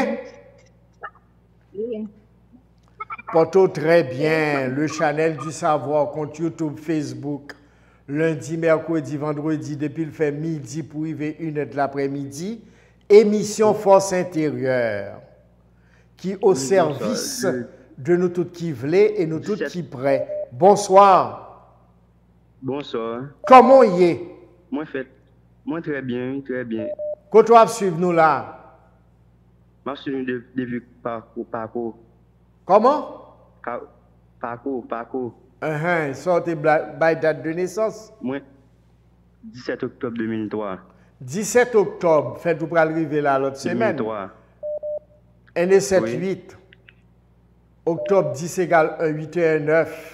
Oui. Porto très bien. Le Channel du Savoir, compte YouTube, Facebook. Lundi, mercredi, vendredi, depuis le fait midi pour arriver une heure de l'après-midi. Émission Force intérieure. Qui au service de nous tous qui voulons et nous tous qui prêts. Bonsoir. Bonsoir. Comment y est? Moi, fait. Moi, très bien, très bien. Quand tu vas suivre nous là? Moi, je suis depuis parcours, parcours. Comment? Parcours, parcours. Uh-huh. Sortez by date de naissance? Moi, dix-sept octobre deux mille trois. dix-sept octobre, faites-vous pour arriver là l'autre semaine? deux mille trois. un et sept, Oui. huit. Octobre dix égale un, huit et un, neuf.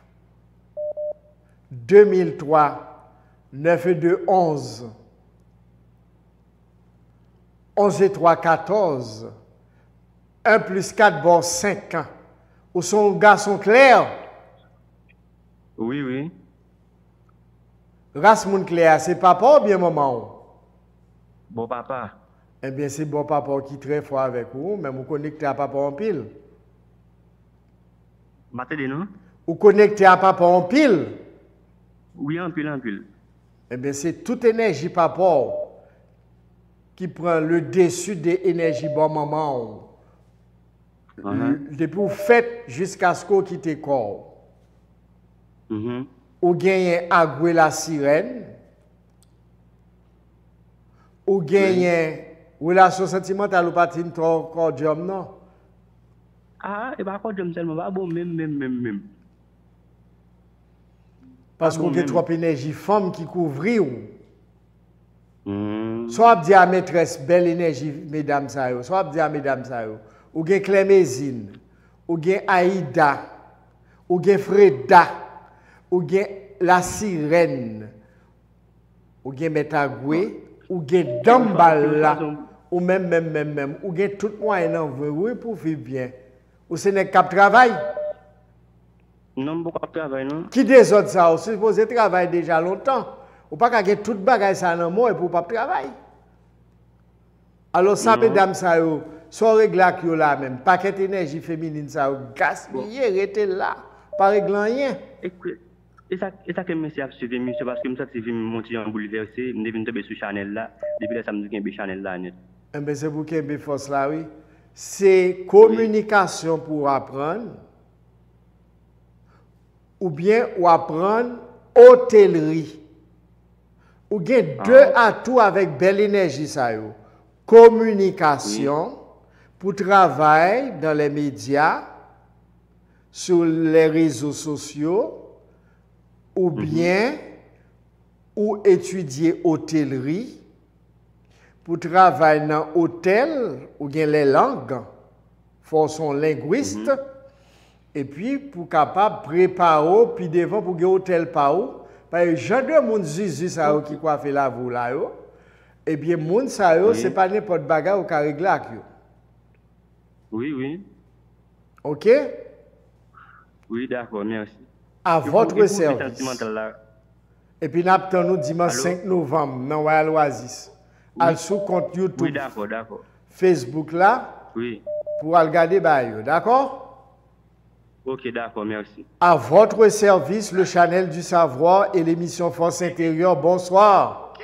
deux mille trois, neuf et deux, onze. onze et trois, quatorze. un plus quatre, bon, cinq ans. Où sont les garçons clairs? Oui, oui. Race moun clair, c'est papa ou bien maman? Bon papa. Eh bien, c'est bon papa qui est très fort avec vous, mais vous connectez à papa en pile. Maté non? Vous connectez à papa en pile. Oui, en pile, en pile. Eh bien, c'est toute énergie papa qui prend le dessus des énergies bon maman. Uh -huh. Depuis vous faites jusqu'à ce qu'on quitte le corps. Mm -hmm. Ou gagnez Agoué la sirène. Ou gagnez relation sentimentale ou pas de cordium, non? Ah, et pas cordium seulement, pas bon, même, même, même, même. Parce Ah, qu'on bon, a même. trop d'énergie femme qui couvre ou. Mm. Soit dit à maîtresse, belle énergie, mesdames, ça yo. Soit dit à mesdames, ça yo. Ou gen Clémésine, ou gen Aïda, ou gen Freda, ou gen la sirène, ou gen Metagoué, ou gen Dambala, ou même, même, même, même, ou gen tout moyen en vrai, oui, pour vivre bien. Ou ce n'est qu'à travail. Non, beaucoup de travail, non? Qui des autres ça, ou supposé travailler déjà longtemps. Ou pas qu'à tout bagage ça dans moi et pour pas travailler. Alors ça, Non. mesdames, ça yo, son réglage là même, paquet d'énergie féminine ça gaspiller rester là, pas régler rien. Et ça et ça que monsieur a suivi monsieur parce que me senti film monter en bouleversé, me devine tomber sur Chanel là, depuis là ça me dit qu'il Chanel là net. Eh ben c'est pour qu'il force là oui. C'est communication pour apprendre ou bien ou apprendre hôtellerie. Ou bien deux atouts avec belle énergie ça yo. Communication oui. Pour travail dans les médias, sur les réseaux sociaux ou bien mm-hmm. ou étudier hôtellerie pour travailler dans hôtel ou bien les langues, faut son linguiste mm-hmm. et puis pour capable préparer puis devant pour gagner hôtel pa ou parce que gens de monde zizi ça qui coiffe la vous là yo et bien monde ça yo c'est pas n'importe bagarre ou ka régler ak yo. Oui oui. OK? Oui, d'accord, merci. À et votre pour, service. Et puis nous nous dimanche cinq novembre dans Royal Oasis. Oui. Al sous compte YouTube. Oui, d'accord, d'accord. Facebook là. Oui. Pour regarder ba yo, d'accord? OK, d'accord, merci. À votre service, le Channel du Savoir et l'émission Force Intérieure. Bonsoir.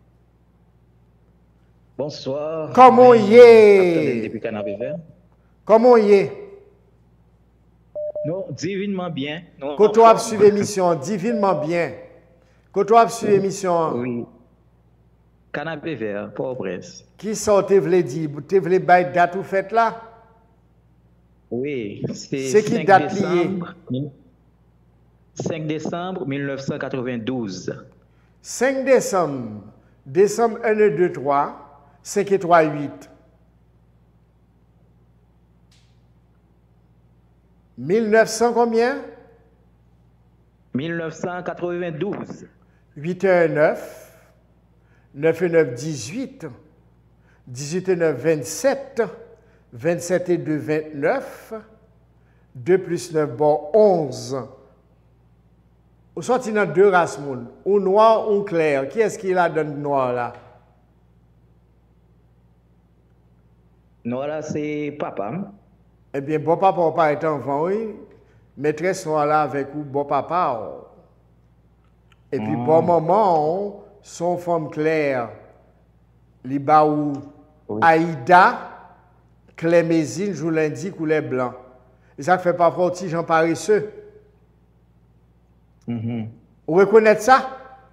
Bonsoir. Comment y est? Comment y est? Non, divinement bien. Quand tu as suivi l'émission, divinement bien. Quand tu as suivi l'émission. Oui. Canapé vert, Port-au-Prince. Qui sont te vle dire? Tu vle bay date ou fête là? Oui, c'est qui date liée? cinq décembre mille neuf cent quatre-vingt-douze. cinq décembre. Décembre un, deux, trois, cinq et trois, huit. mille neuf cents combien? mille neuf cent quatre-vingt-douze. huit et un, neuf. neuf et neuf, dix-huit. dix-huit et neuf, vingt-sept. vingt-sept et deux, vingt-neuf. deux plus neuf, bon, onze. Vous sortez dans deux races, ou noir ou clair. Qui est-ce qui la donne noir là? Noir là, c'est papa. Eh bien, bon papa n'a pas été enfant, oui. Maîtresse noire là avec ou bon papa. Et puis, mm. bon maman, son femme claire. Li ba ou oui. Aïda, Clémésine, je vous l'indique, ou les blancs. Et ça fait pas partie des gens paresseux. Mm-hmm. Vous reconnaissez ça?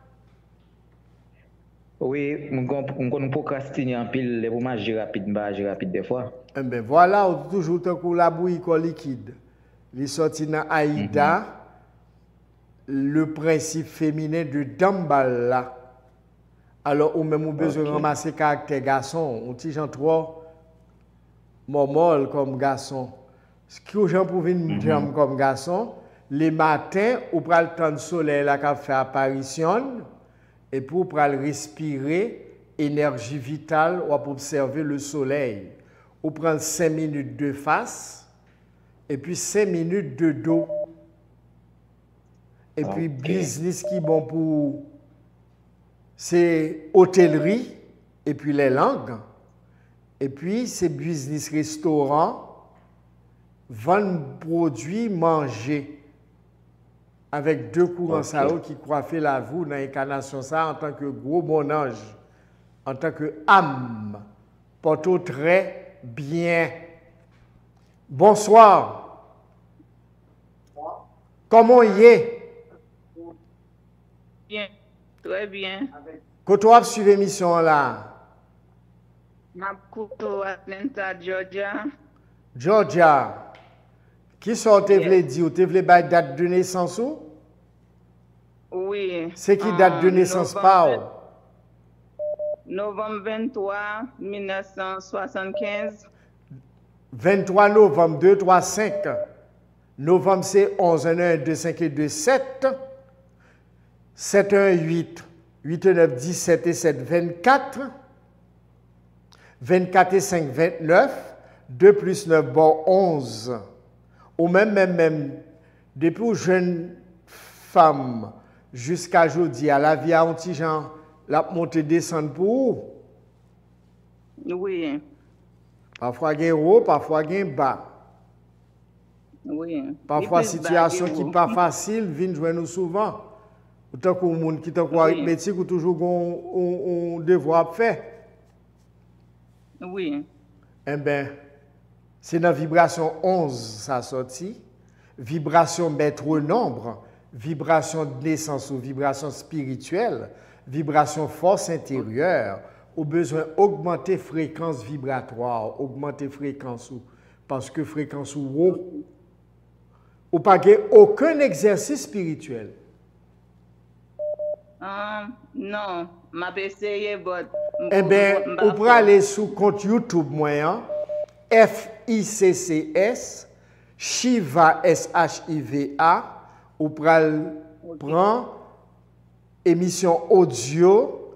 Oui, on peut procrastiner en pile, les moments agir rapide, agir rapide des fois. Eh bien, voilà, on toujours tant la bouillie liquide. Les sorties dans Aïda, mm-hmm. le principe féminin de Dambala. Alors, on même besoin de ramasser caractère garçon, on tige en trois momol comme garçon. Ce que les gens peuvent dire comme garçon, les matins, on prend le temps de soleil là qui fait apparition et pour prendre respirer énergie vitale ou pour observer le soleil. On prend cinq minutes de face et puis cinq minutes de dos. Et okay. Puis business qui est bon pour c'est hôtellerie et puis les langues. Et puis c'est business restaurant, vendre produits, manger. Avec deux courants okay. ça qui coiffent la vous dans l'incarnation ça en tant que gros bon ange, en tant que âme, porte très bien. Bonsoir. Bonsoir. Comment y est? Bien, très bien. Quand tu as suivi l'émission là? Maputo, Atlanta, Georgia. Georgia. Qui sont te vle dire? Te vle bay date de naissance ou? Oui. C'est qui date de naissance pas? Novembre vingt-trois, mille neuf cent soixante-quinze. vingt-trois novembre, deux, trois, cinq. Novembre c'est onze, un, un, deux, cinq et deux, sept. sept, un, huit. huit et neuf, dix-sept et sept, vingt-quatre. vingt-quatre et cinq, vingt-neuf. deux plus neuf, bon, onze. Ou même, même, même, depuis aux jeunes femmes jusqu'à aujourd'hui, à la vie à un petit genre, la montée descendre pour où? Oui. Parfois, il y a haut, parfois, il y a bas. Oui. Parfois, Il peut situation se qui battre, n'est pas facile, vient jouer nous souvent. Autant que les gens qui ont Oui. arithmétique ou toujours un devoir à faire. Oui. Eh bien, c'est dans la vibration onze, ça sorti. Vibration maître nombre, vibration de naissance ou vibration spirituelle, vibration force intérieure, au besoin d'augmenter fréquence vibratoire, augmenter fréquence ou, parce que fréquence ou haut, ou pas aucun exercice spirituel. Um, non, m'a essayé, but... Eh bien, on peut aller sur le compte YouTube moyen, F I C C S, Shiva, S H I V A, ou pral prend émission audio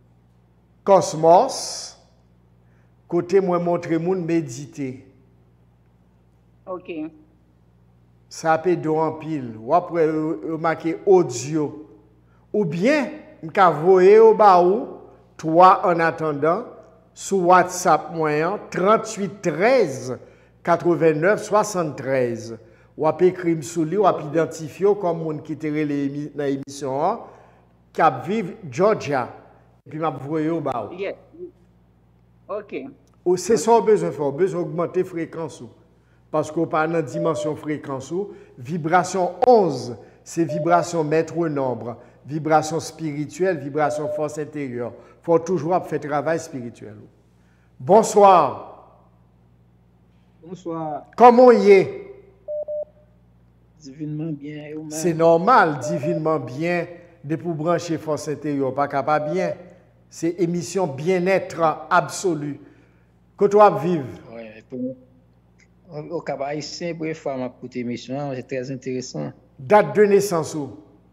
Cosmos, côté moi montrer moun méditer. Ok. Ça peut être en pile. Ou après marquer audio. Ou bien, m'ka voyer au bas ou toi en attendant sur WhatsApp moyen trente-huit treize quatre-vingt-neuf soixante-treize. Ou ap écrit sous lui, ou ap identifié comme moun qui te relé dans l'émission Cap Vive Georgia. Et puis m'a voyer au bas ou. Yes. Ok. Ou c'est ça besoin faire, besoin augmenter fréquence ou. Parce qu'on parle dans dimension fréquence ou vibration onze, c'est vibration maître nombre, vibration spirituelle, vibration force intérieure. Faut toujours faire travail spirituel. Bonsoir. Bonsoir. Comment y est? Divinement bien. C'est normal, divinement bien, de pour brancher force intérieure, pas capable bien. C'est émission bien-être absolu. Que toi vives. Ouais, pour, au Cap Haïtien, pour une fois, ma petite émission, c'est très intéressant. Date de naissance où?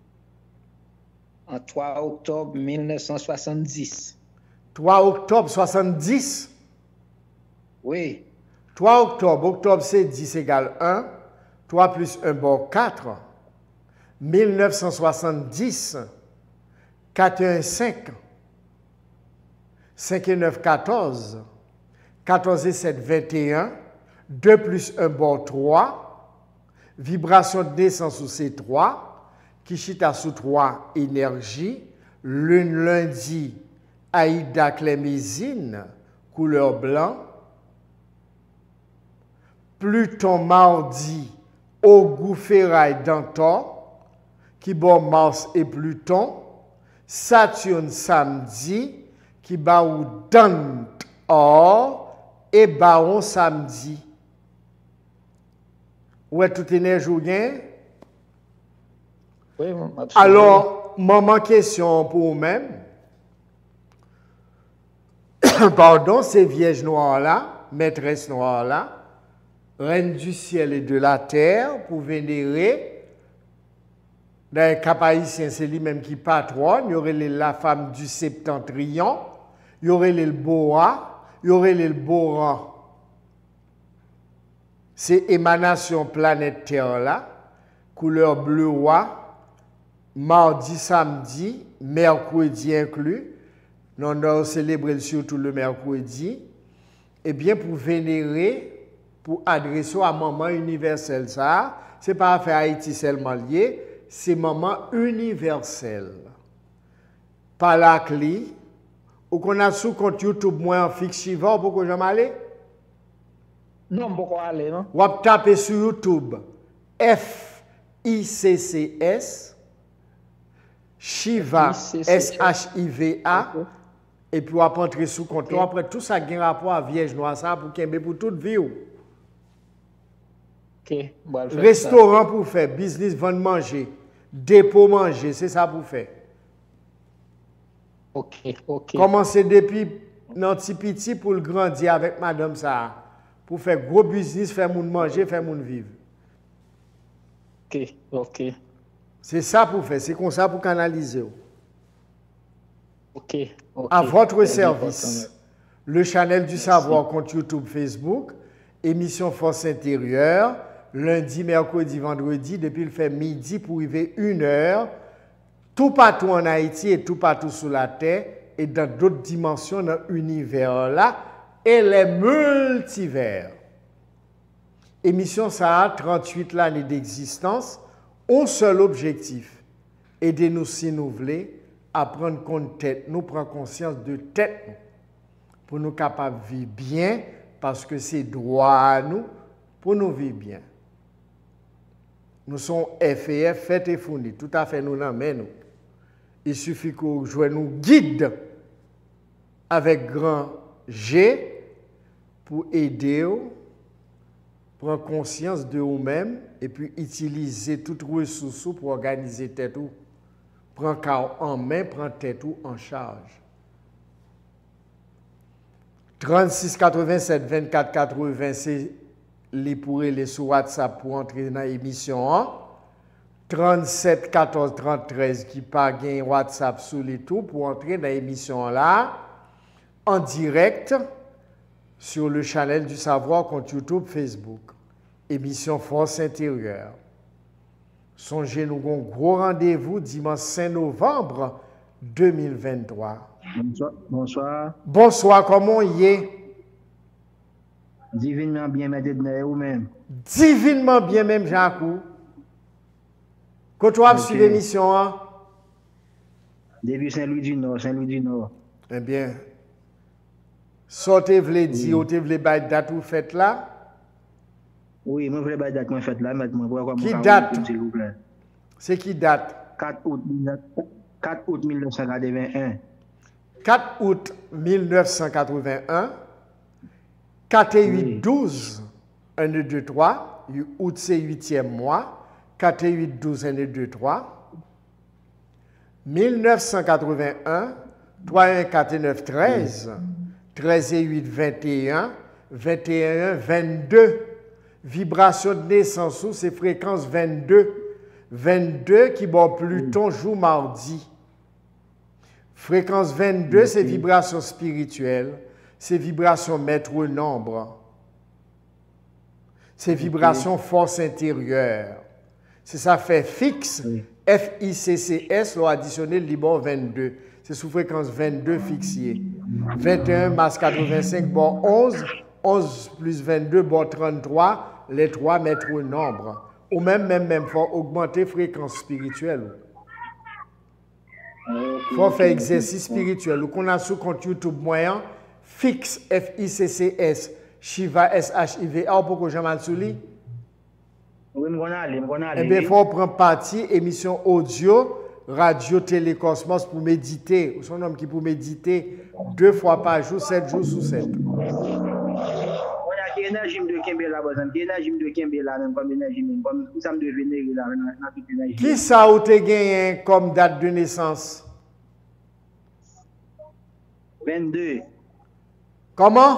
En trois octobre mille neuf cent soixante-dix. trois octobre soixante-dix? Oui. trois octobre, octobre c'est dix égale un. trois plus un bon quatre. mille neuf cent soixante-dix. quatre et un, cinq. cinq et neuf, quatorze. quatorze et sept, vingt et un. deux plus un bon trois. Vibration de naissance sous C trois. Kishita sous trois, énergie. Lune lundi, Aïda Clémésine, couleur blanc. Pluton mardi, Ogou Ferraille Dantor, qui bon Mars et Pluton. Saturne samedi, qui baou Dant Or et Baron samedi. Ouais, tout énergie ou bien? Oui, absolument. Alors, maman, question pour vous-même. Pardon, ces vierges noires-là, maîtresse noire-là, reine du ciel et de la terre, pour vénérer. Dans le Cap Haïtien, c'est lui-même qui patronne. Il y aurait la femme du septentrion, il y aurait le boa, il y aurait le boran. C'est émanation planète Terre-là, couleur bleu roi. Mardi, samedi, mercredi inclus, nous allons célébrer surtout le mercredi, et bien pour vénérer, pour adresser à maman universelle, ça, ce n'est pas affaire Haïti seulement lié, c'est maman universelle. Par la clé, ou qu'on a sous compte YouTube, moi en fixe Shiva, pourquoi j'aime aller? Non, pourquoi aller, non? Ou à taper sur YouTube, F I C C S, Shiva, S H I V A, et puis on va entrer sous compte. Okay. Après, tout ça a un rapport à Vierge Noire, ça pour qu'il pour toute vie. Okay. Bon, restaurant ça. Pour faire, business, vendre, manger, dépôt, manger, c'est ça pour faire. Ok, ok. Commencer depuis notre petit pour le grandir avec madame ça, pour faire gros business, faire moun manger, faire moun vivre. Ok, ok. C'est ça pour faire, c'est comme ça pour canaliser. Ok. okay. À votre service, le channel du Merci. Savoir, compte YouTube, Facebook, émission Force Intérieure, lundi, mercredi, vendredi, depuis le fait midi pour arriver une heure, tout partout en Haïti et tout partout sur la terre et dans d'autres dimensions dans l'univers là, et les multivers. Émission ça a trente-huit l'année d'existence, un seul objectif, aider nous si nous voulons à prendre compte tête, nous prendre conscience de tête pour nous capables de vivre bien, parce que c'est droit à nous pour nous vivre bien. Nous sommes F et F, fait et fourni, tout à fait nous l'emmènons. Nous. Il suffit que vous jouez nous guide avec grand G pour aider vous, prendre conscience de vous-même et puis utiliser toutes ressources pour organiser tête ou prendre cas en main, prendre tête ou en charge. trente-six quatre-vingt-sept vingt-quatre quatre-vingts, c'est les pour les sur WhatsApp pour entrer dans l'émission. trente-sept quatorze trente-treize qui pas gain WhatsApp sous les tout pour entrer dans l'émission là en direct sur le channel du savoir compte YouTube, Facebook. Émission Force intérieure. Songez nous un gros rendez-vous dimanche cinq novembre deux mille vingt-trois. Bonsoir. Bonsoir. Bonsoir, comment y est? Divinement bien, mais vous-même. Divinement bien, même, Jacques. Quand tu as suivi l'émission, hein? Depuis Saint-Louis-du-Nord, Saint-Louis-du-Nord. Eh bien, sortez, vous voulez dire, vous voulez battre date ou fête là? Oui, moi, je voulais battre date ou fête là, mais moi, qui date? C'est qui date? quatre août mille neuf cent quatre-vingt-un. quatre août mille neuf cent quatre-vingt-un. quatre et huit, douze, un, deux, deux, trois. Août, c'est huitième mois. quatre et huit, douze, un, deux, deux, trois. mille neuf cent quatre-vingt-un. trois et un, quatre et neuf, treize. treize et huit, vingt et un. vingt et un, vingt-deux. Vibration de naissance, c'est fréquence vingt-deux. vingt-deux qui bat Pluton jour mardi. Fréquence vingt-deux, c'est vibration spirituelle. C'est vibration maître nombre. C'est vibration force intérieure. C'est ça fait fixe. F I C C S, l'on additionné le Liban vingt-deux. C'est sous fréquence vingt-deux fixée. vingt et un, masse quatre-vingt-cinq, bon onze. onze plus vingt-deux, bon trente-trois. Les trois mètres nombre. Ou même, même, même, il faut augmenter la fréquence spirituelle. Il faut faire exercice spirituel. Ou qu'on a sous compte YouTube moyen, fixe, F I C C S, Shiva, S H I V A, pour que j'aime sous lui. Oui, je vais aller, je vais aller. Eh bien, il faut prendre partie, émission audio, radio, télécosmos pour méditer. Ou son homme qui pour méditer deux fois par jour, sept jours sur sept. Qui énergie de Kembe là, qui énergie de Kembe là, même comme énergie, comme ça me devient là, dans toute énergie. Qui ça ou te gagné comme date de naissance? vingt-deux. Comment?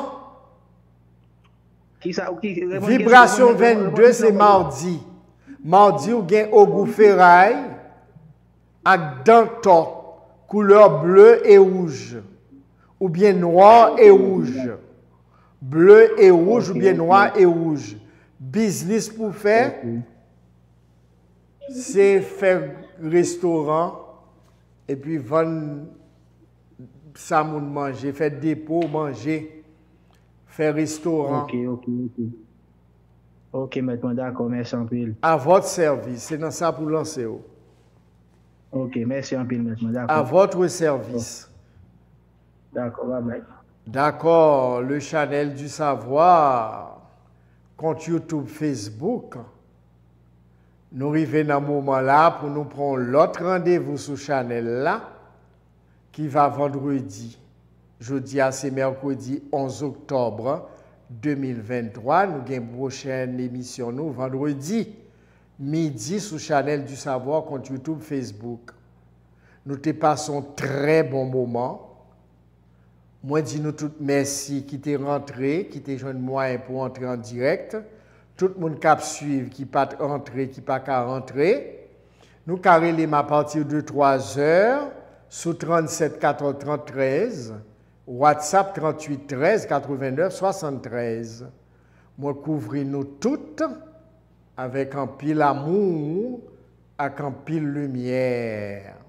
Qui ça ou qui? Vibration vingt-deux, c'est mardi. Mardi, ou gain au goût ferraille, avec denton, couleur bleu et rouge, ou bien noir et rouge. Bleu et rouge okay, ou bien okay. Noir et rouge. Business pour faire, okay. C'est faire restaurant et puis vendre ça moun manger, faire dépôt, manger, faire restaurant. Ok, ok, ok. Ok, maintenant d'accord, merci en pile. À votre service, c'est dans ça pour lancer. Ok, merci en pile maintenant, d'accord. À votre service. D'accord, bye bye. D'accord, le channel du savoir, compte YouTube, Facebook. Nous arrivons dans ce moment-là pour nous prendre l'autre rendez-vous sur le channel là, qui va vendredi. Jeudi, c'est mercredi onze octobre deux mille vingt-trois. Nous avons une prochaine émission, nous, vendredi, midi, sur le channel du savoir, compte YouTube, Facebook. Nous te passons très bon moment. Moi, dis nous tout merci qui t'est rentré, qui t'est joint moyen pour entrer en direct. Tout le monde qui suivre, qui pas rentrer, qui pas qu'à rentrer. Nous carrelons à partir de trois heures sur trente-sept quatorze trente-treize, WhatsApp trente-huit treize quatre-vingt-neuf soixante-treize. Moi, couvrir nous toutes avec un pile amour, avec un pile lumière.